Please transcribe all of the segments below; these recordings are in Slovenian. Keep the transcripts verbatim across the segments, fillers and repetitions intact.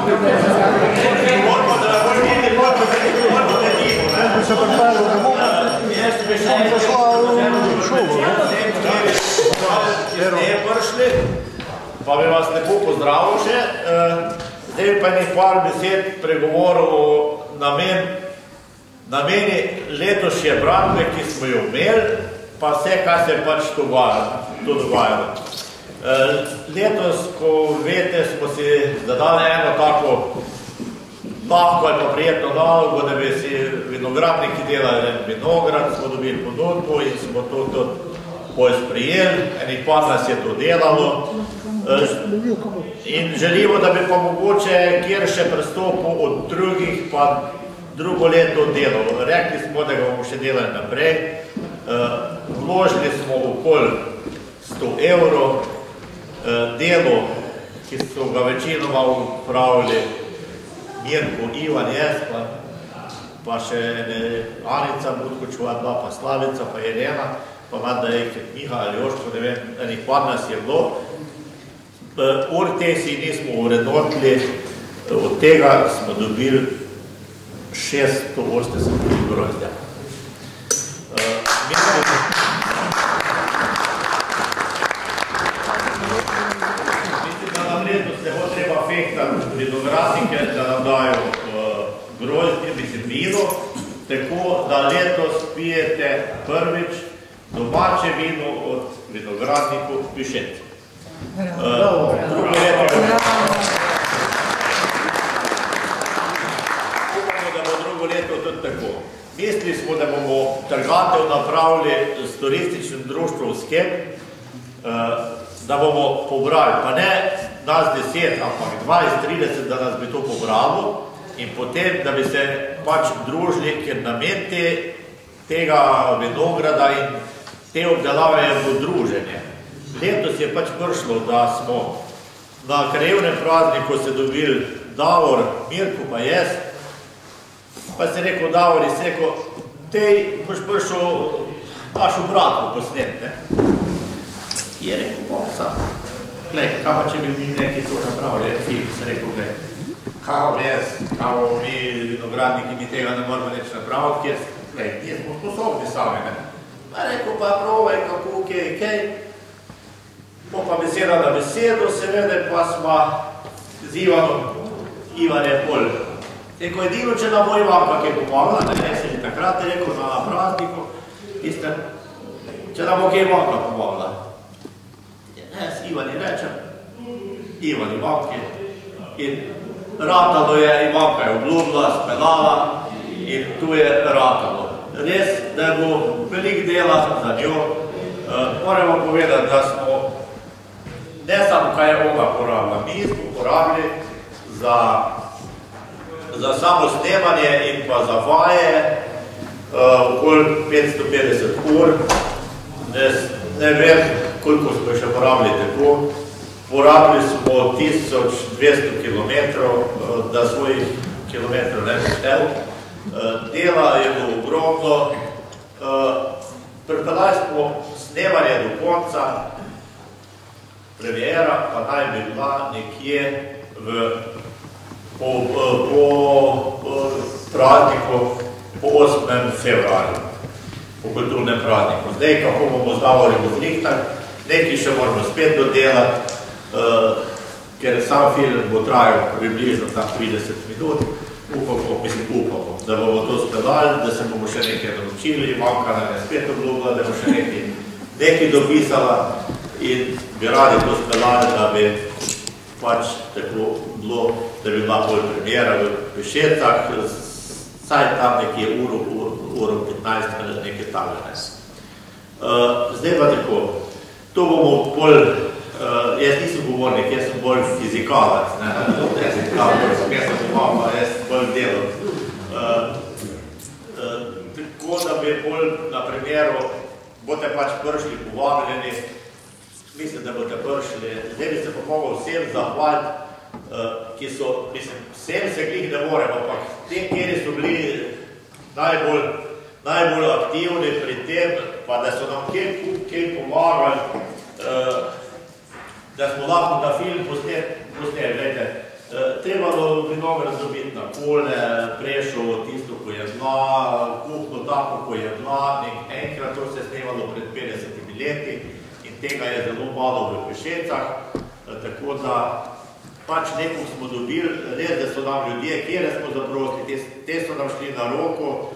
Se pripravil, da bomo zašla v šolo. Zdaj prišli, pa bi vas lepo pozdravil še. Zdaj pa nekaj par besed pregovoril o nameni letošnje bratve, ki smo jo imeli, pa vse, kaj se je pač to dogajalo. Letos, ko veste, smo si zadali eno tako lahko ali pa prijetno nalogo, da bi si vinogradniki delali vinograd, smo dobili ponudbo in smo to tudi poj sprijeli, enih par nas je to delalo in želimo, da bi pa mogoče kjer še pristopil od drugih, pa drugo leto delalo. Rekli smo, da ga bomo še delali naprej, vložili smo okoli sto evrov, delo, ki so ga večinoma upravili Mirko, Ivan, jaz, pa še Anica Budkočova, dva pa Slavica, pa Irena, pa vam da je Miha ali Joško, ne vem, enih par nas je bilo. Ortesi nismo urednotili, od tega smo dobili šeststo osemdeset grozdja. Mislim, da nam letos ne bo treba fehtati vinogradnike, da nam dajo grozdje, mislim vino, tako da letos pijete prvič domače vino od vinogradnikov Pišec. Drugo leto upamo, da bo drugo leto tudi tako. Mislili smo, da bomo trgatev napravili s turističnim društvom Skep, da bomo pobrali, pa ne nas deset, ampak dvajset trideset, da nas bi to pobralo in potem, da bi se pač družili, ker namen tega vinograda in te obdelave je bilo druženje. Letos je pač prišlo, da smo na krajevnem prazniku se dobili Davor, Mirko pa jaz, pa se rekel Davor in se rekel, tej boš prišel našo bratvo posnet, ne? Je rekel, bom sam. Glej, kaj pa če bi mi nekaj to napravili, je film, se rekel, glej, kao jaz, kao mi vinogradniki, mi tega ne moramo neč napraviti, ker, glej, mi smo sposobni sami, ne? Pa rekel, pa provaj, kako, kaj, kaj. Po pa beseda na besedo, seveda, pa sva z Ivanom, Ivan je pol. Rekel, edino, če nam bo Ivanka kaj pomagala, ne, ne, se že takrat je rekel na prazniku, iste, če nam bo kaj Ivanka pomagala. Ne, s Ivan je rečem, Ivan Ivanke, in ratalo je, Ivanka je obljubila, spelala in tu je ratalo. Res, da je bo veliko dela za njo, moramo povedati, da smo ne samo, kaj je ona porabila, mi smo porabili za za samo snemanje in pa za vaje okoli petsto petdeset ur. Ne vem, koliko smo še porabili tako. Porabili smo tisoč dvesto kilometrov, da svojih kilometrov ne bi štel. Dela je bilo ogromno. Pripeljali smo snemanje do konca. Premiera pa naj bi bila nekje v po prazniku, po osmem februarju, po kulturnem prazniku. Zdaj, kako bomo zdavali bo zrihtali, nekaj še moramo spet dodelati, ker sam film bo trajal približno tam trideset minut, upamo, mislim upamo, da bomo to speljali, da se bomo še nekaj naučili, Ivanka nam je spet obljubila, da bo še nekaj dopisala in bi radi to speljali, da bi pač tako bilo, da bi bila bolj premjera v Pišecah, saj tam nekje uro, uro petnajst ali nekaj takega. Zdaj pa tako, to bomo bolj, jaz nisem govornik, jaz sem bolj fizikalac, ne, jaz sem kalor, jaz sem mama, jaz sem bolj delal. Tako da bi bolj na premjeru, boste pač prišli povabljeni, mislim, da boste prišli. Zdaj bi se pa mogel vsem zahvaliti, ki so, mislim, vsem se glih ne morem, ampak tem, kjeri so bili najbolj aktivni pri tem, pa da so nam kaj pomagali, da smo lahko ta film posneli. Treba nomer dobiti na kole, Prešovo tisto, ko je bila, kuhno tako, ko je bila, enkrat to se je snemalo pred petdesetimi leti in tega je zelo malo v Pešecah, tako da pač nekaj smo dobili, res, da so nam ljudje, kjere smo zaprosili, te so nam šli na roko.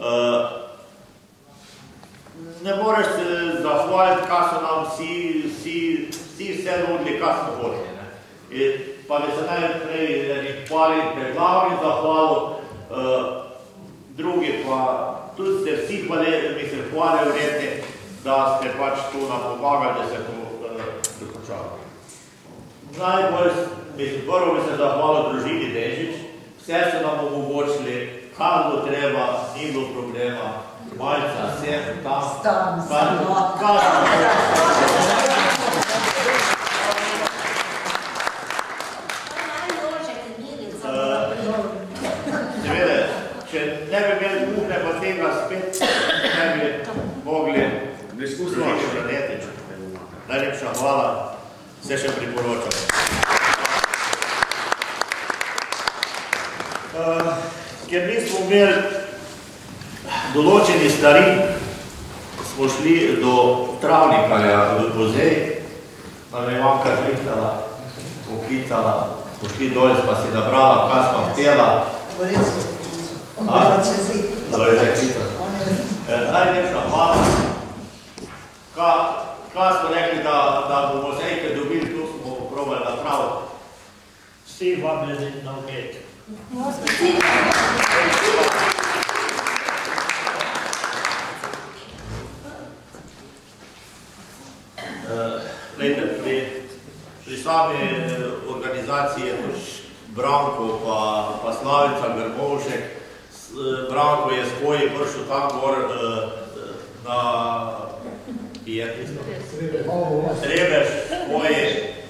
Ne moreš se zahvaliti, kaj so nam vsi vse nudili, kaj smo hodili. Pa bi se najprej hvali pred glavni zahvalu, drugi pa tudi ste vsi hvali vredni, da ste pač tu nam pomagali, da se to dokončalo. Najbolj, mislim, prvo bi se zahvalil družini Dežič, vse so nam omogočili, kaj bilo treba, ni bilo problema, malca, sem, tam, Tam, samo. kaj Seveda, če ne bi imeli kuhne, pa tega spet ne bi mogli družiti Franetič. Najlepša hvala, se še priporočam. Ker nismo imeli določeni stvari, smo šli do travnikarja v Bozej, nam je Ivanka zlihtala, poklicala, smo šli dol, pa si nabrala, kaj smo htela. Najlepša hvala. Kaj smo rekli, da bomo se enkrat dobili, tu smo probali napraviti. Vsi vabljeni na obed. Glejte, pri sami organizaciji je tudi Branko pa Slavica Grmovšek. Branko je s Koji prišel tam gor na Rebež, Koji.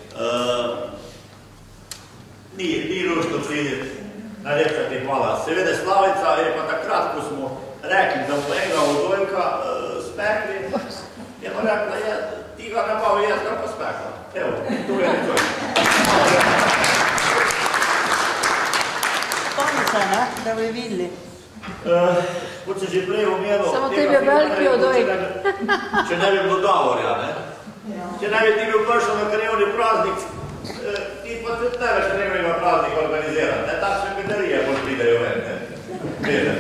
Ni rušno priditi. Najlepša ti hvala. Seveda Slavica je pa takrat, ko smo rekli, da bomo enega odojka spekli, je pa rekla, ti ga ne bavi, jaz ga pa spekla. Evo, tu je nekaj. Spomnica, ne? Da bi videli. Kot se že prej omenil, samo tebi je veliki odojk. Če ne bi bilo Davorja, ne? Če ne bi ti bil prišel na krajevni praznik, ti pa tudi ne veš krajevnega praznika organizirati, ne? Takšne bedarije bolj pridejo ven, ne? Vede.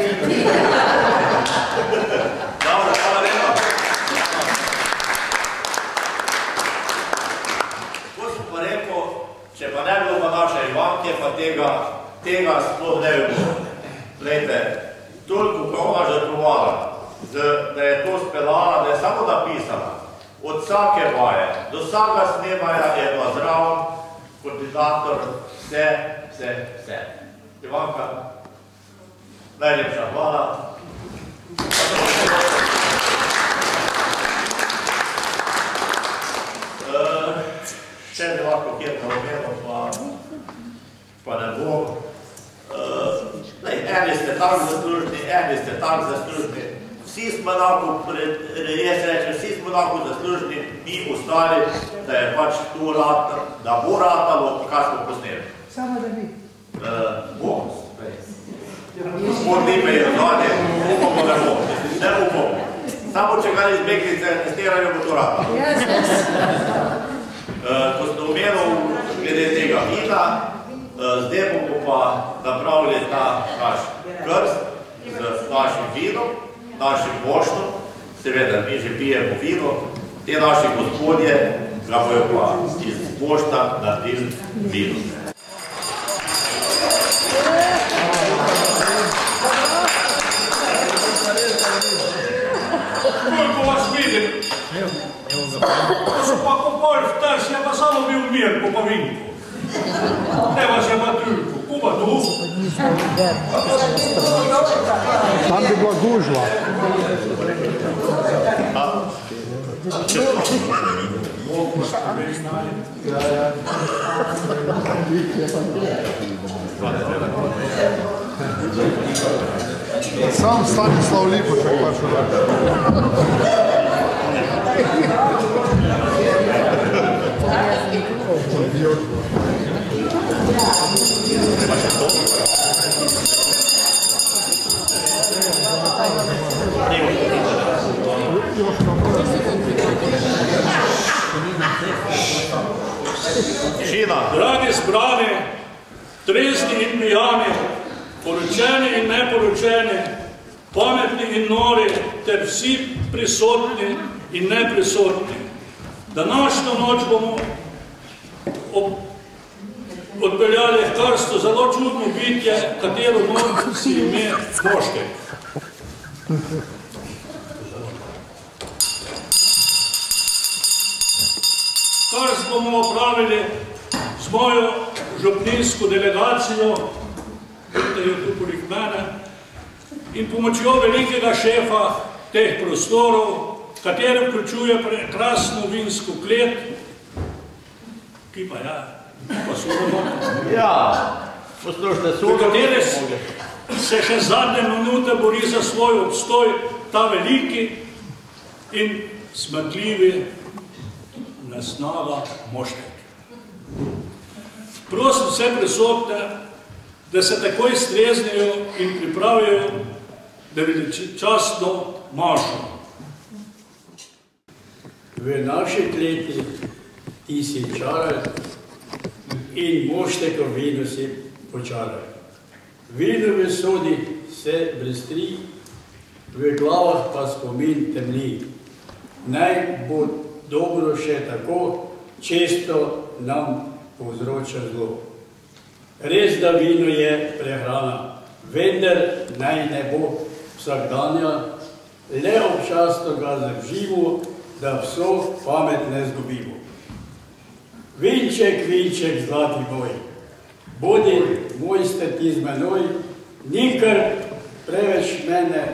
Dobro, hvala lepa. Ko sem pa rekel, če pa ne bilo pa naše Ivanke, pa tega sploh ne bi bilo. Glejte, toliko ko ona žrtvovala, da je to speljala, da je samo napisala, od vsake vaje, do vsega snemaja je bila zraven, koordinator, vse, vse, vse. Ivanka, najlepša hvala. Še ne lahko kjer na omenil, pa ne bom. Eni ste tak zaslužni, eni ste tak zaslužni. Vsi smo lahko, jaz rečem, vsi smo lahko zaslužni, mi ostali, da je pač tu ratalo, da bo ratalo, kaj smo posneli. Samo da bi. Bom. Spod lipe je zadnje, upamo ne bom. Ne upamo. Samo če ga izbeklice ne stirajo, bo to ratalo. Ko sem omenil glede tega vina, zdaj bomo pa napravili ta naš krst z našim vinom, našim moštom, seveda mi že pijemo vino, te naši gospodje ga bojo pa iz mošta naredili vino. Koliko vas vidim? To so pa kopali v Trsi, je pa samo bil mir po pavinku. Ne vas je pa toliko. Kuba tu? Tam bi bila gužva. Sam Stanislav Lipošek pa še da. Tišina. Dragi zbrani, trezni in pijani, poročeni in neporočeni, pametni in nori, ter vsi prisotni in neprisotni. Današnjo noč bomo odpeljali krsto zelo čudno bitje, katero noč si ime Moštek. Krst bomo opravili z mojo župnijsko delegacijo, vidite jo tu poleg mene, in pomočjo velikega šefa teh prostorov, kateri vključuje prekrasno vinsko klet, ki pa ja, pa sodoma. Ja, poslušajte, sodoma. V kateri se še zadnje minute bori za svoj obstoj ta veliki in smetljivi Nesnaga Moštek. Prosim vse prisotne, da se takoj streznijo in pripravijo, da veličastno mašo. V naši kleti ti si čarar in Mošteko vino si počarar. Vino v sodi se brestri, v glavah pa spomin temni. Naj bo dobro še tako, često nam povzroča zlo. Res, da vino je prehrana, vendar naj ne bo vsakdanja, le občasno ga zavžimo, da vso pamet ne zgubimo. Vinček, vinček, zlati moj, bodi mojster ti z menoj, nikar preveč mene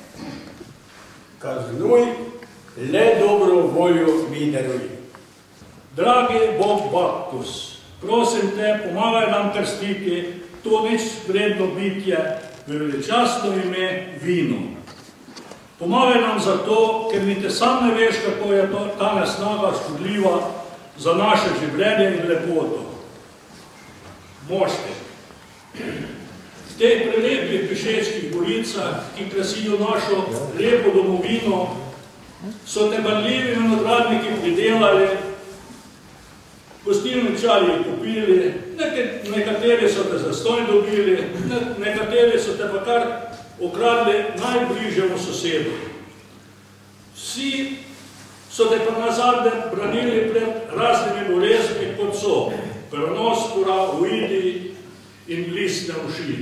kaznuj, le dobro voljo mi daruj. Dragi Bog Baktus, prosim te, pomagaj nam krstiti to nič vredno bitje v veličastno ime vino. Pomagaj nam zato, ker niti sam ne veš, kako je to, ta nesnaga škodljiva za naše življenje in lepoto. Moštek. V teh prelepih Pišečkih goricah, ki krasijo našo lepo domovino, so te barljivi vinogradniki pridelali, gostilničarji jih kupili, nekateri so te zastonj dobili, nekateri so te pa kar okradli najbližjemu sosedu. Vsi so te pa nazadnje branili pred raznimi boleznimi, kot so peronospora, oidi in listne uši.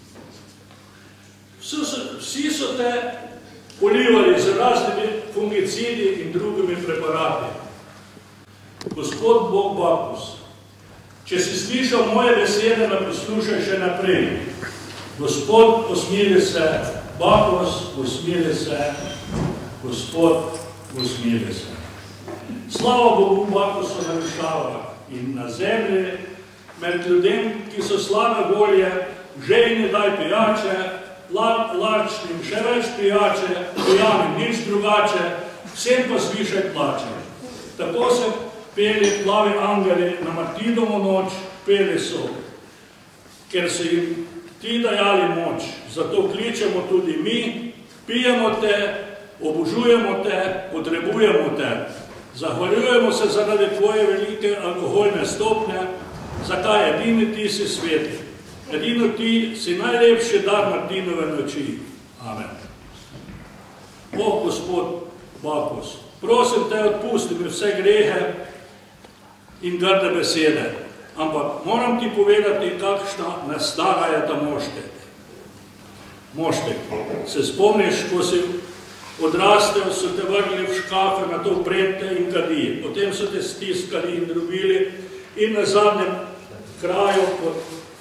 Vsi so te polivali z raznimi fungicidi in drugimi preparati. Gospod Bog Baktus, če si slišal moje besede, me poslušaj še naprej. Gospod, usmili se, Baktus, usmili se, Gospod, usmili se. Slava Bogu Baktusu na višavah in na zemlji, med ljudem, ki so slabe volje, žejni daj pijače, lačnim še več pijače, pijanim nič drugače, vsem pa zvišaj plače. Tako se peli plavi angeli na Martinovo noč, peli so, ker so jim ti dajali moč. Zato kličemo tudi mi, pijemo te, obožujemo te, potrebujemo te. Zahvaljujemo se zaradi tvoje velike alkoholne stopnje, zakaj edini ti si sveti. Edino ti si najlepši dar Martinove noči. Amen. O, Gospod Baktus, prosim te, odpusti mi vse grehe in grde besede, ampak moram ti povedati, kakšna nesnaga je ta Moštek. Moštek, se spomniš, ko si odrastel, so te vrgli v škafe, na to predte in kadi. Potem so te stiskali in drobili in na zadnjem kraju pod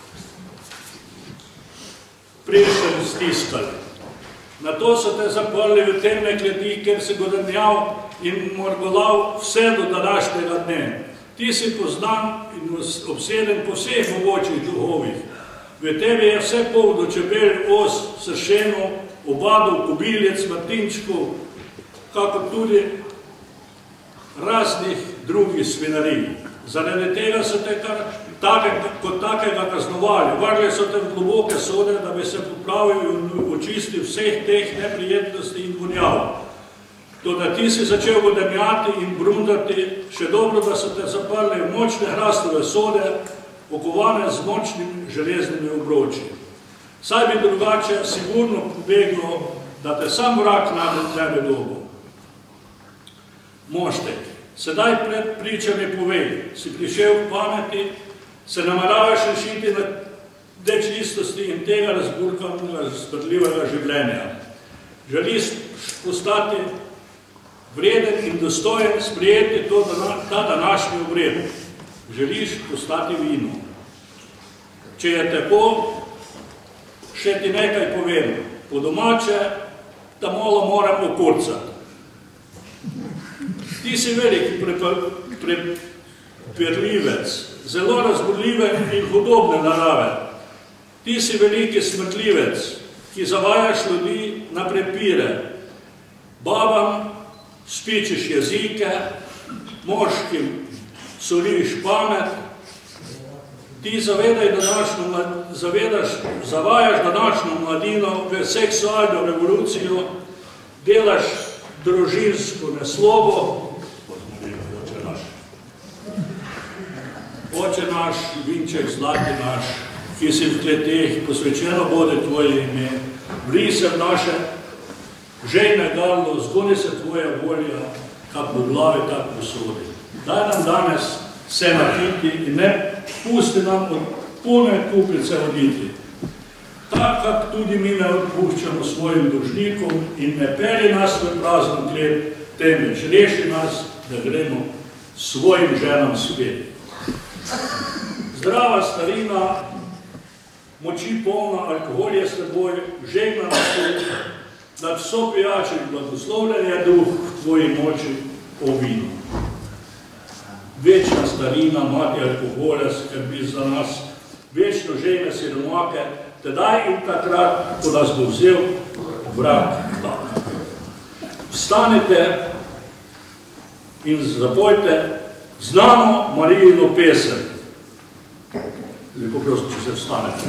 prešen stiskali. Na to so te zaprli v temne kleti, ker si godrnjal in morgolav vse do današnjega dne. Ti si poznan in obseden po vseh mogočih duhovih. V tebi je vse pol do čebel, os, sršeno, obadov, kobilec, martinčkov, kako tudi raznih drugih svinarij. Zaradi tega so te kar kot takega kaznovali. Vrgli so te v globoke sode, da bi se popravil in očistil vseh teh neprijetnosti in vonjav. Toda ti si začel vodemjati in brundati, še dobro, da so te zaprli v močne hrastove sode, okovane z močnimi železnimi obroči. Saj bi drugače sigurno pobeglo, da te sam vrak ne bi dobil. Moštek, sedaj pred pričami povej, si prišel k pameti, se nameravaš rešiti na nečistosti in tega razburkanega, razpadljivega življenja. Želiš postati vreden in dostojen sprejeti to, ta današnji obred. Želiš postati vino. Če je tako, še ti nekaj povem. Po domače, da malo moram okurcati. Ti si veliki prepirljivec, zelo razborljive in hudobne narave. Ti si veliki smrtljivec, ki zavajaš ljudi na prepire. Babam spičiš jezike, moškim soliš pamet. Ti zavedaš, zavajaš današnjo mladino v seksualno revolucijo, delaš družinsko neslobo. Oče naš, vinček zlati naš, ki si v kleteh, posvečeno bode tvoje ime, vrij se v naše žejne garlo, zgodi se tvoja volja, kak v glavi, tak v sodi. Daj nam danes vse napiti in ne pusti nam od polne kupice oditi. Tak, kak tudi mi ne odpuščamo svojim dolžnikom in ne peli nas v prazno klet, temveč reši nas, da gremo svojim ženam svet. Zdrava starina, moči polna, alkohol je s teboj, žegna na svet, da vso pijači blagoslovljen je duh v tvoji moči o vinu. Večna starina, mati alkohola, skrbi za nas, večno žene siromake, tedaj in takrat, ko nas bo vzel vrak tak. Vstanite in zapojte znano Marijino pesem. Lepo prosim, če se vstanete.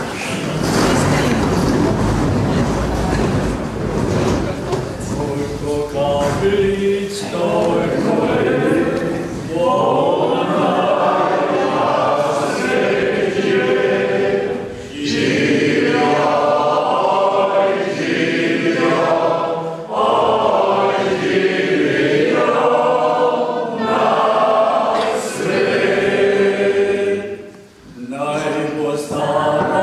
Kapelic, dojko je, ona sreće, živja, aj živja, aj živja, na svet. Naj postane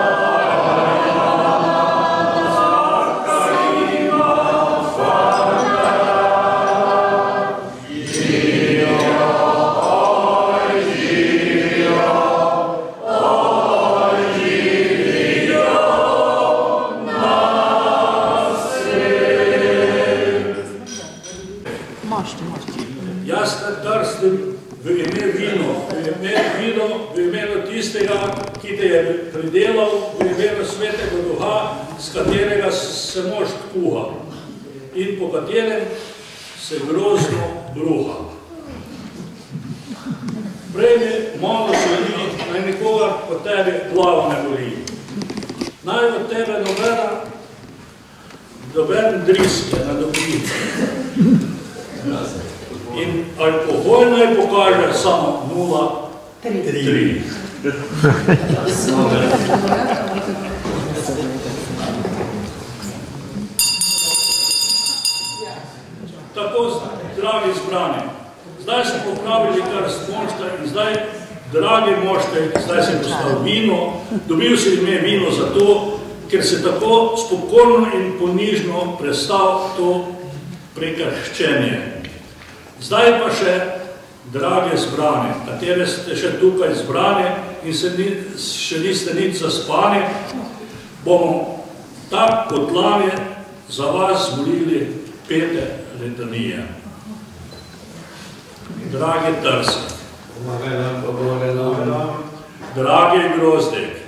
v ime vino, v ime vino, v imenu tistega, ki te je pridelal, v imenu svetega duha, s katerega se mošt kuha in po katerem se grozno bruha. Prejmi malo soli, naj nikogar po tebi glava ne boli. Naj od tebe nobena, noben driske ne dobi. In alkohol naj pokaže samo nula tri. Tako, dragi zbrani, zdaj smo popravili kar mošta in zdaj, dragi moštek, zdaj si postal vino, dobil si ime vino zato, ker si tako spokojno in ponižno prestal to prekrščenje. Zdaj pa še, drage zbrane, katere ste še tukaj zbrane in se ni, še niste nič zaspani, bomo tak kot lani za vas molili pete letanije. Dragi Trsek, dragi Grozdek,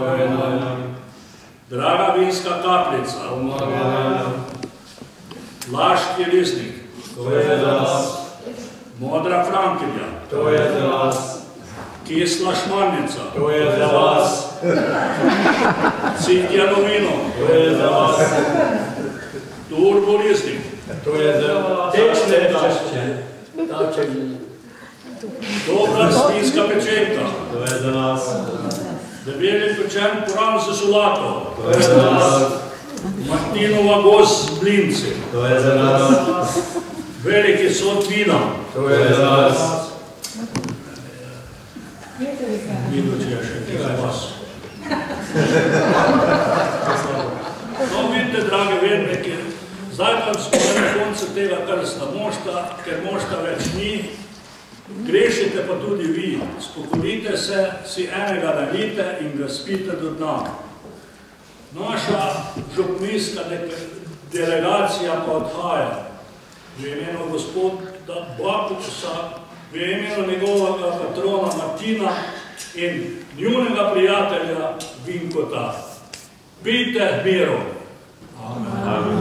draga Vinska kapljica, Laški Risnik, Modra Frankinja, to je za vas. Kisla Šmarnica, to je za vas. Citjano vino, to je za vas. Turbo Risnik, To je za tečne tašče. Tače. Dobra svinska pečenka. To je za nas. Debeli pečen puran za solato. To je za nas. Martinova gost z blinci. To je za nas. Veliki sod vina. To je za nas. Idući je še nekaj vas. No, vidite, dragi verniki, zdaj pa smo na koncu tega krstna mošta, ker mošta več ni. Grešite pa tudi vi. Spokojite se, si enega nalijte in ga spite do dna. Naša župnijska delegacija pa odhaja. V imenu gospoda Bakusa, v imenu njegovega patrona Martina in njunega prijatelja Vinkota. Pijte miru. Amen.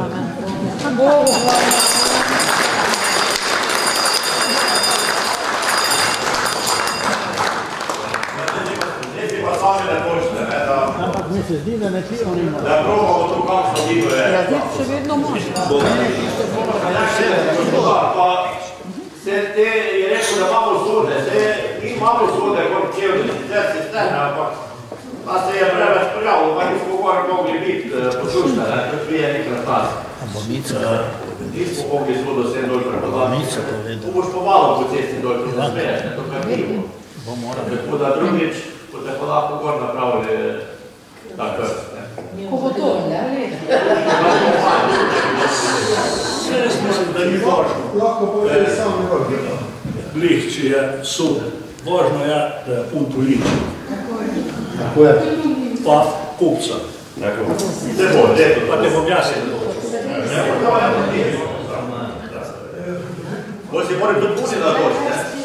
Zdaj si pa sami ne počne, da... Ampak mi se zdi, da ne pijo nima. Da probamo to kakšno digo je. Ja, zdaj še vedno možno. Pa se te je rekel, da imamo sode, se mi imamo sode, kot čevni, zdaj se stene, ampak pa se je preveč prijavil, pa nismo gore mogli biti poslušne, kot vi je nekaj nas. Nismo mogli sodo sem dol prepoznati. Tu boš pomalo po cesti dol, to ne smeješ, ne, to kar nimo. Tako da drugič, ko te pa lahko gor napravili ta krst. Ko bo to, ne? Vse jaz mislim, da ni važno. Lahko povedali sami vrti. Blih, če je sud. Važno je, da je pun toličen. Tako je. Pa kupca. Se bo, leto. Pa te bom jaz jedno. Bo si moram tudi puni da doći, ne?